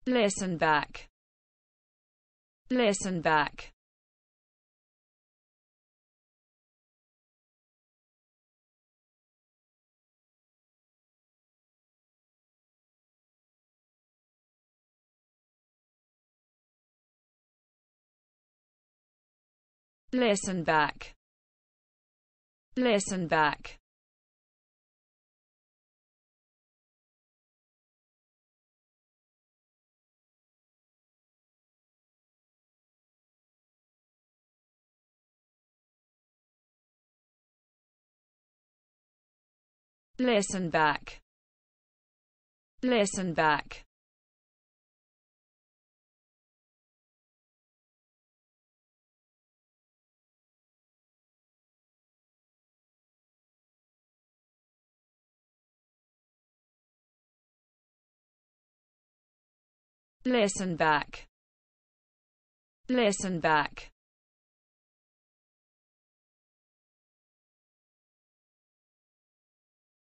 Listen back. Listen back. Listen back. Listen back. Listen back. Listen back. Listen back. Listen back.